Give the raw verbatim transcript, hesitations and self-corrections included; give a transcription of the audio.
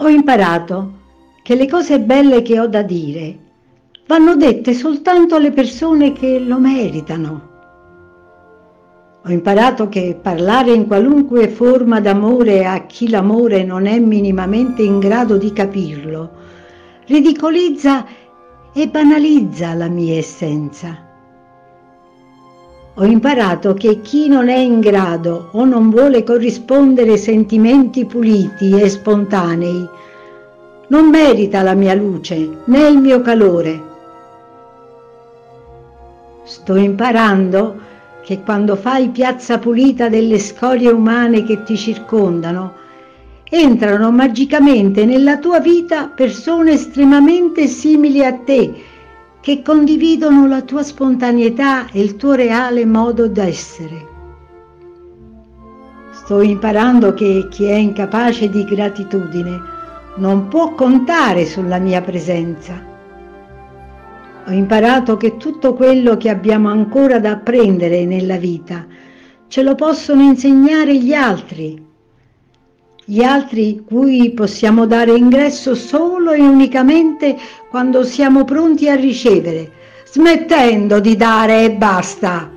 Ho imparato che le cose belle che ho da dire vanno dette soltanto alle persone che lo meritano. Ho imparato che parlare in qualunque forma d'amore a chi l'amore non è minimamente in grado di capirlo, ridicolizza e banalizza la mia essenza. Ho imparato che chi non è in grado o non vuole corrispondere ai sentimenti puliti e spontanei non merita la mia luce né il mio calore. Sto imparando che quando fai piazza pulita delle scorie umane che ti circondano, entrano magicamente nella tua vita persone estremamente simili a te, che condividono la tua spontaneità e il tuo reale modo d'essere. Sto imparando che chi è incapace di gratitudine non può contare sulla mia presenza. Ho imparato che tutto quello che abbiamo ancora da apprendere nella vita ce lo possono insegnare gli altri, gli altri cui possiamo dare ingresso solo e unicamente quando siamo pronti a ricevere, smettendo di dare e basta.